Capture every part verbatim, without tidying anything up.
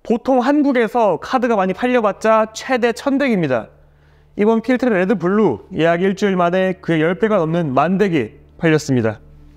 보통 한국에서 카드가 많이 팔려봤자 최대 천 덱입니다. 이번 필트레 레드 블루 약 일주일 만에 그의 십 배가 넘는 만 덱이 팔렸습니다.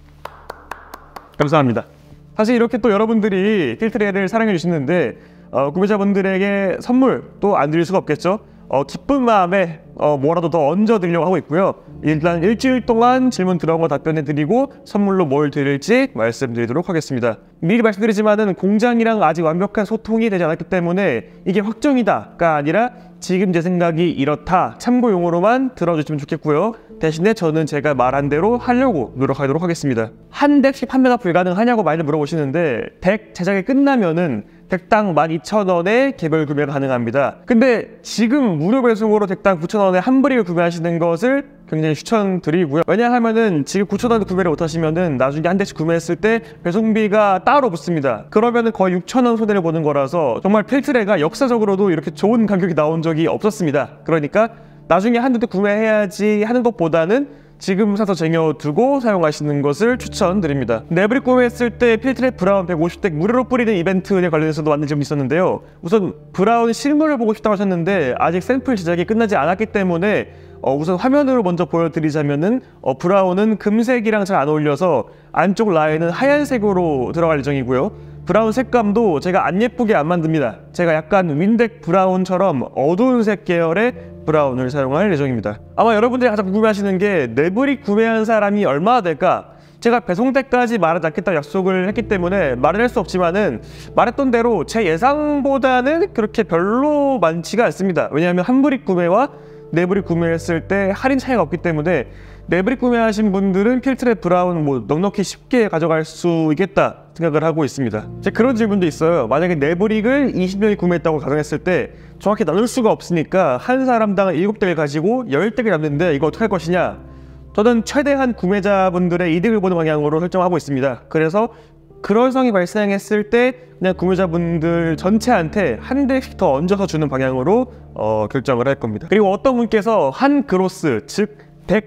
감사합니다. 사실 이렇게 또 여러분들이 필트레를 사랑해 주시는데 어, 구매자분들에게 선물 또 안 드릴 수가 없겠죠. 어, 기쁜 마음에 어, 뭐라도 더 얹어 드리려고 하고 있고요. 일단 일주일 동안 질문 들어온 거 답변해 드리고 선물로 뭘 드릴지 말씀드리도록 하겠습니다. 미리 말씀드리지만은 공장이랑 아직 완벽한 소통이 되지 않았기 때문에 이게 확정이다가 아니라 지금 제 생각이 이렇다 참고용으로만 들어주시면 좋겠고요. 대신에 저는 제가 말한 대로 하려고 노력하도록 하겠습니다. 한 덱씩 판매가 불가능하냐고 많이 물어보시는데 덱 제작이 끝나면은 덱당 만 이천 원에 개별 구매가 가능합니다. 근데 지금 무료 배송으로 덱당 구천 원에 한 브릭을 구매하시는 것을 굉장히 추천드리고요. 왜냐하면은 지금 구천 원에 구매를 못하시면은 나중에 한 대씩 구매했을 때 배송비가 따로 붙습니다. 그러면은 거의 육천 원 손해를 보는 거라서 정말 필트레가 역사적으로도 이렇게 좋은 가격이 나온 적이 없었습니다. 그러니까 나중에 한 대 구매해야지 하는 것보다는 지금 사서 쟁여두고 사용하시는 것을 추천드립니다. 네브릭 구매했을 때 필트레 브라운 백오십 덱 무료로 뿌리는 이벤트에 관련해서도 많은 질문이 있었는데요. 우선 브라운 실물을 보고 싶다고 하셨는데 아직 샘플 제작이 끝나지 않았기 때문에 어, 우선 화면으로 먼저 보여드리자면은 어, 브라운은 금색이랑 잘 안 어울려서 안쪽 라인은 하얀색으로 들어갈 예정이고요. 브라운 색감도 제가 안 예쁘게 안 만듭니다. 제가 약간 윈덱 브라운처럼 어두운 색 계열의 브라운을 사용할 예정입니다. 아마 여러분들이 가장 궁금해하시는 게 네브릭 구매한 사람이 얼마나 될까? 제가 배송 때까지 말하지 않겠다고 약속을 했기 때문에 말을 할 수 없지만은 말했던 대로 제 예상보다는 그렇게 별로 많지가 않습니다. 왜냐하면 한 브릭 구매와 네 브릭 구매했을 때 할인 차이가 없기 때문에 네 브릭 구매하신 분들은 필트레 브라운 뭐 넉넉히 쉽게 가져갈 수 있겠다 생각을 하고 있습니다. 그런 질문도 있어요. 만약에 네 브릭을 이십 명이 구매했다고 가정했을 때 정확히 나눌 수가 없으니까 한 사람당 일곱 덱을 가지고 십 덱이 남는데 이거 어떻게 할 것이냐? 저는 최대한 구매자분들의 이득을 보는 방향으로 설정하고 있습니다. 그래서 그런 상황이 발생했을 때 그냥 구매자분들 전체한테 한 덱씩 더 얹어서 주는 방향으로 어, 결정을 할 겁니다. 그리고 어떤 분께서 한 그로스, 즉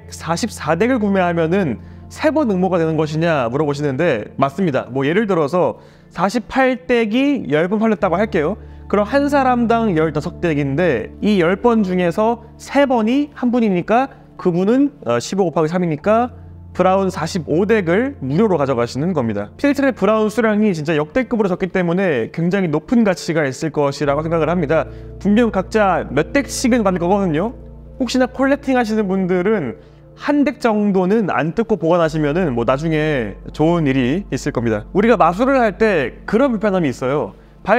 백사십사 덱을 구매하면은 세 번 응모가 되는 것이냐 물어보시는데 맞습니다. 뭐 예를 들어서 사십팔 덱이 십 번 팔렸다고 할게요. 그럼 한 사람당 십오 덱인데 이 십 번 중에서 세 번이 한 분이니까 그분은 십오 곱하기 삼이니까 브라운 사십오 덱을 무료로 가져가시는 겁니다. 필트레 브라운 수량이 진짜 역대급으로 적기 때문에 굉장히 높은 가치가 있을 것이라고 생각을 합니다. 분명 각자 몇 덱씩은 받을 거거든요. 혹시나 콜렉팅 하시는 분들은 한 덱 정도는 안 뜯고 보관하시면은 뭐 나중에 좋은 일이 있을 겁니다. 우리가 마술을 할 때 그런 불편함이 있어요.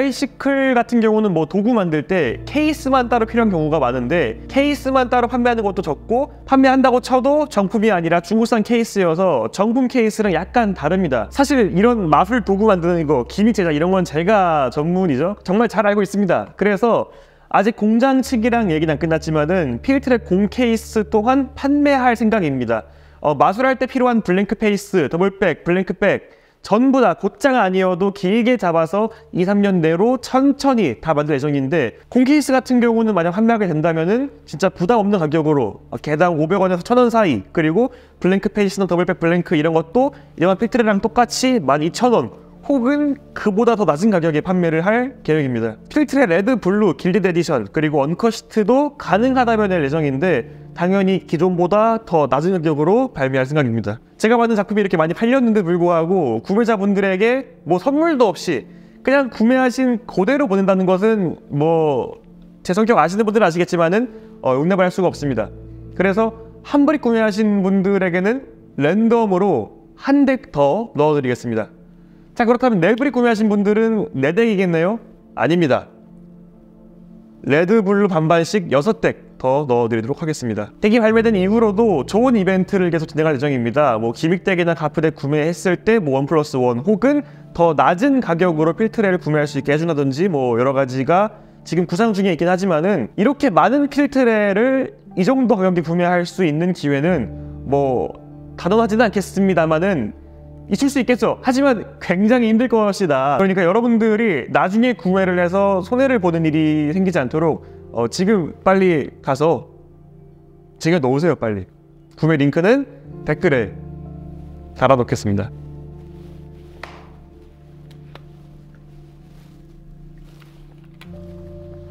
바이시클 같은 경우는 뭐 도구 만들 때 케이스만 따로 필요한 경우가 많은데 케이스만 따로 판매하는 것도 적고 판매한다고 쳐도 정품이 아니라 중국산 케이스여서 정품 케이스랑 약간 다릅니다. 사실 이런 마술 도구 만드는 거, 기믹 제작 이런 건 제가 전문이죠. 정말 잘 알고 있습니다. 그래서 아직 공장 측이랑 얘기는 안 끝났지만은 필트레 공 케이스 또한 판매할 생각입니다. 어, 마술할 때 필요한 블랭크 페이스, 더블백, 블랭크백 전부 다 곧장 아니어도 길게 잡아서 이, 삼 년 내로 천천히 다 만들 예정인데 공 케이스 같은 경우는 만약 판매하게 된다면은 진짜 부담 없는 가격으로 개당 오백 원에서 천 원 사이, 그리고 블랭크 페이스나 더블백 블랭크 이런 것도 일반 필트레랑 똑같이 만 이천 원 혹은 그보다 더 낮은 가격에 판매를 할 계획입니다. 필트레 레드, 블루, 길드 에디션 그리고 언커시트도 가능하다면 낼 예정인데 당연히 기존보다 더 낮은 가격으로 발매할 생각입니다. 제가 만든 작품이 이렇게 많이 팔렸는데 불구하고 구매자분들에게 뭐 선물도 없이 그냥 구매하신 그대로 보낸다는 것은 뭐 제 성격 아시는 분들은 아시겠지만은 어, 용납을 할 수가 없습니다. 그래서 한 브릭 구매하신 분들에게는 랜덤으로 한 덱 더 넣어드리겠습니다. 자, 그렇다면 네 브릭 구매하신 분들은 네 덱이겠네요? 아닙니다. 레드, 블루 반반씩 여섯 덱 더 넣어드리도록 하겠습니다. 덱이 발매된 이후로도 좋은 이벤트를 계속 진행할 예정입니다. 뭐 기믹덱이나 가프덱 구매했을 때 뭐 원 플러스 원 혹은 더 낮은 가격으로 필트레를 구매할 수 있게 해준다든지 뭐 여러 가지가 지금 구상 중에 있긴 하지만은 이렇게 많은 필트레를 이 정도 가격에 구매할 수 있는 기회는 뭐 단언하지는 않겠습니다만은 있을 수 있겠죠. 하지만 굉장히 힘들 것이다. 그러니까 여러분들이 나중에 구매를 해서 손해를 보는 일이 생기지 않도록 어, 지금 빨리 가서 쟁여 놓으세요. 빨리. 구매 링크는 댓글에 달아놓겠습니다.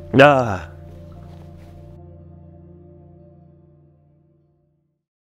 야.